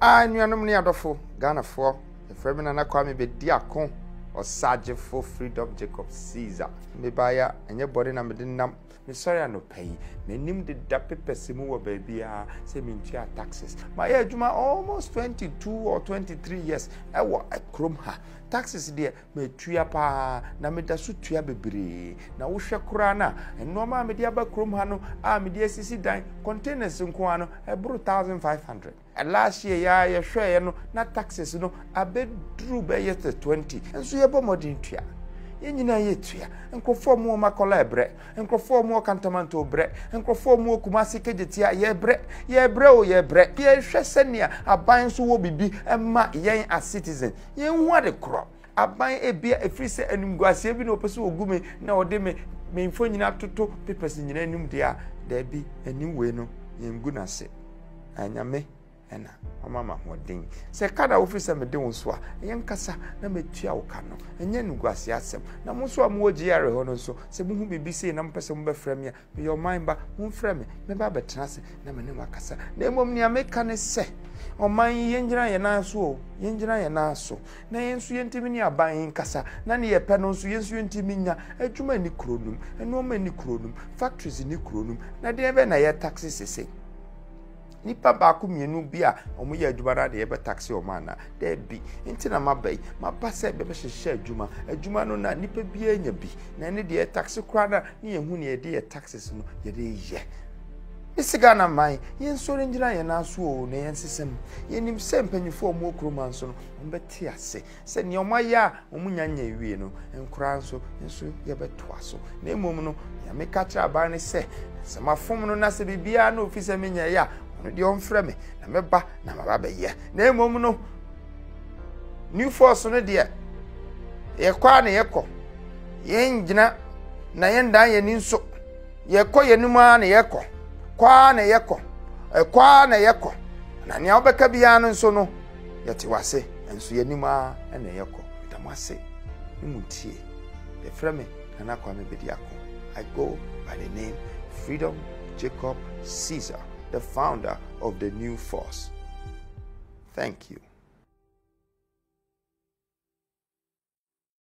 Nuanom ne adofo Ghana for the Fremen na Kwame be diakon or Sergeant for Freedom Jacob Caesar. Me baya enye body na me de nam. Me sorry no pay. Me nim de dape pesimu wo baby a say me ntua taxes. My adwuma almost 22 or 23 years. Ewo ekrom ha. Taxes there me tua pa na me da so tua bebre. Na wo hwe kura na eno ma me de aba krom ha no a me de asisi dan containers nko ano ebro 1500. And last year ya hwe no na taxes no abedru be yet 20. Enso ye bo modern tua. Yenyina yetua enkofo mu makola ebre enkofo mu kantamanto bre enkofo mu kumasi kejetia yebre ye hwe senia aban so wo bibi emma yen as citizen yen hu ade kro aban ebia efri se animguasie bi na opeso ogume na ode me mfo nyina toto papers nyina anim dia da bi aniwe no yen gunase anyame ena mama hodin se kada officer me de wonso a yen kasa na metua wo ka no enye nuguase asem na mo so amoji yare ho no so se mu hu bibi se na mpese mo befra me me your mind ba mo mfra me ba betena se na me ne makasa na emom ni ameka ne se oman yenjira ye na so o yenjira ye na so na yensu yentimi ni aban kasa na ne ye pe no so yensu yentimi nya adwuma ni kronum eno ma ni kronum factories ni kronum na de be na ye taxes sese nipa ba ku mienu bi a omo ye adwuma na de ye be taxi o man na de bi nti na mabai mabase be be hye adwuma no na nipa bi anya bi na ne de taxi kra na ne ye hu ne ye de taxes no ye de ye isiga na mai yen so renjira ye na so o na yen sesem yenim se mpanyufo omo okroma so no ombeti ase se ne omaya omunya nya ewie no enkura nso ye beto aso na emom no ya meka kira ba ne se mafom no na se bibia na ofise menya ya no de omfrɛ me na meba na maba be ye na emom no new force no de ye kwa na ye kɔ yen gina na yen dan ye ni nso ye kɔ ye numa na ye kɔ kwa na yeko na nya obeka bia no nso no yete wase enso yanima na yeko tamase nimutie the frame na Kwame Bediako. I go by the name Freedom Jacob Caesar, the founder of the new force. Thank you.